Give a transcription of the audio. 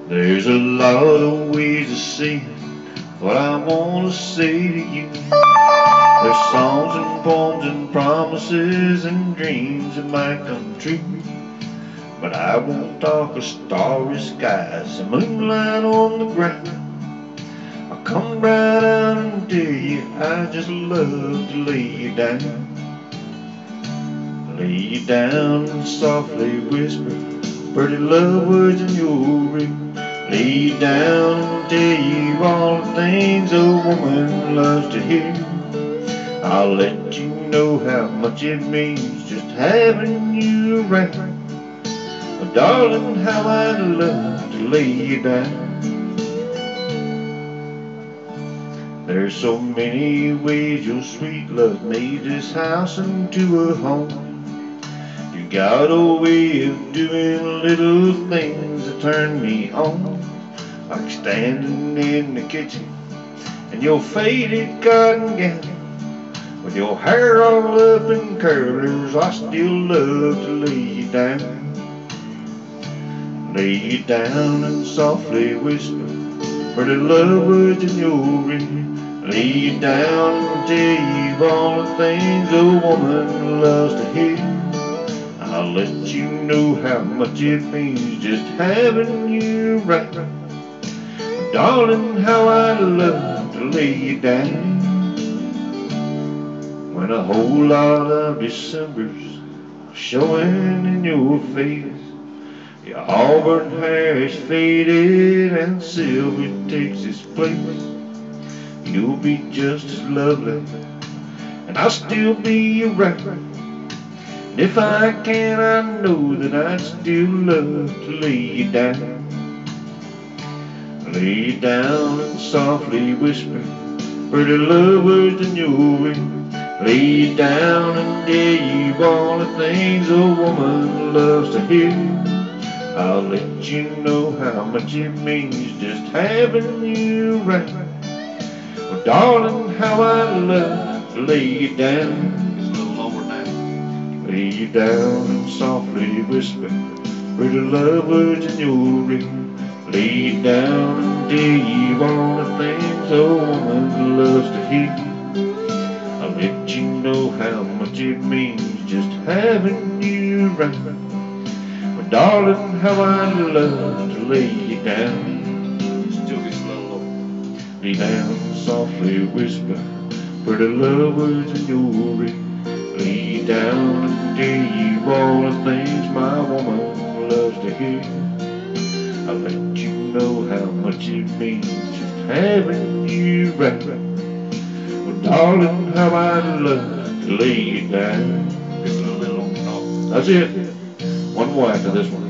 There's a lot of ways to say what I want to say to you. There's songs and poems and promises and dreams that might come true. But I won't talk of starry skies, the moonlight on the ground. I'll come right out and tell you I just love to lay you down. Lay you down and softly whisper pretty love words in your ear. Lay you down and tell you all the things a woman loves to hear. I'll let you know how much it means just having you around. Oh, darling, how I'd love to lay you down. There's so many ways your sweet love made this house into a home. You got a way of doing little things that turn me on, like standing in the kitchen in your faded cotton gown, with your hair all up in curlers. I still love to lay you down. Lay you down and softly whisper pretty love words in your ear. Lay you down and tell you all the things a woman loves to hear. I'll let you know how much it means just having you right. Darling, how I'd love to lay you down. When a whole lot of Decembers are showing in your face, your auburn hair is faded and silver takes its place. You'll be just as lovely, and I'll still be around. And if I can, I know that I'd still love to lay you down. Lay you down and softly whisper pretty love words in your ear. Lay you down and tell you all the things a woman loves to hear. I'll let you know how much it means just having you around. Well, darling, how I'd love to lay you down. Lay you down and softly whisper pretty love words in your ear. Lay you down and tell you all the things a woman loves to hear. I'll let you know how much it means just having you around. But darling, how I'd love to lay you down. Still gets a little low. Lay down and softly whisper pretty love words in your ear. Lay you down and tell you all the things my woman loves to hear. I'll let you know how much it means just having you right. Well, darling, how I'd love to lay you down. Just a little on. That's it. One more after this one.